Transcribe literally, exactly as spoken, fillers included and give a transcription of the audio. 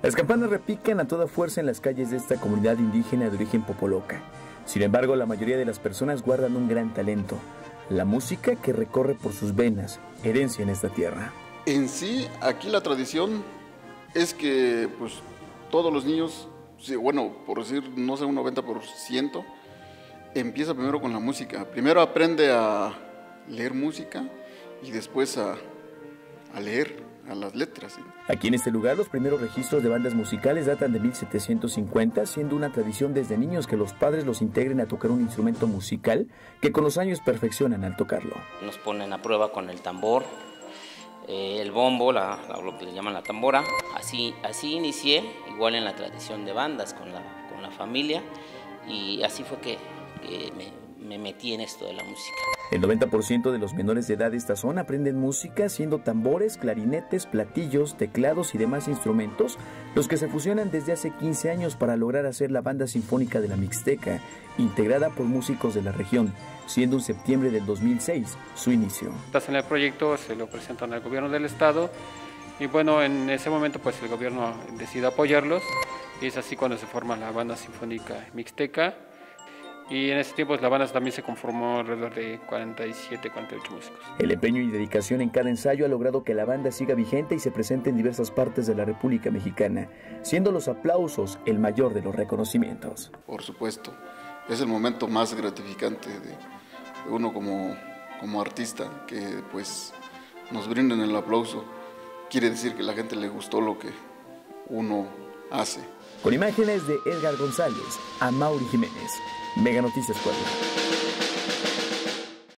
Las campanas repican a toda fuerza en las calles de esta comunidad indígena de origen popoloca. Sin embargo, la mayoría de las personas guardan un gran talento, la música que recorre por sus venas, herencia en esta tierra. En sí, aquí la tradición es que pues todos los niños, bueno, por decir, no sé, un noventa por ciento, empieza primero con la música. Primero aprende a leer música y después a, a leer a las letras. ¿Sí? Aquí en este lugar los primeros registros de bandas musicales datan de mil setecientos cincuenta, siendo una tradición desde niños que los padres los integren a tocar un instrumento musical que con los años perfeccionan al tocarlo. Nos ponen a prueba con el tambor, eh, el bombo, la, la, lo que le llaman la tambora. Así, así inicié, igual en la tradición de bandas con la, con la familia, y así fue que, que me, me metí en esto de la música. El noventa por ciento de los menores de edad de esta zona aprenden música siendo tambores, clarinetes, platillos, teclados y demás instrumentos los que se fusionan desde hace quince años para lograr hacer la Banda Sinfónica de la Mixteca, integrada por músicos de la región, siendo en septiembre del dos mil seis su inicio. En el proyecto se lo presentan al gobierno del estado y bueno, en ese momento pues el gobierno decide apoyarlos y es así cuando se forma la Banda Sinfónica Mixteca. Y en ese tiempo la banda también se conformó alrededor de cuarenta y siete, cuarenta y ocho músicos. El empeño y dedicación en cada ensayo ha logrado que la banda siga vigente y se presente en diversas partes de la República Mexicana, siendo los aplausos el mayor de los reconocimientos. Por supuesto, es el momento más gratificante de, de uno como, como artista, que pues nos brinden el aplauso. Quiere decir que a la gente le gustó lo que uno hace. Con imágenes de Edgar González, Amaury Jiménez, Mega Noticias Puebla.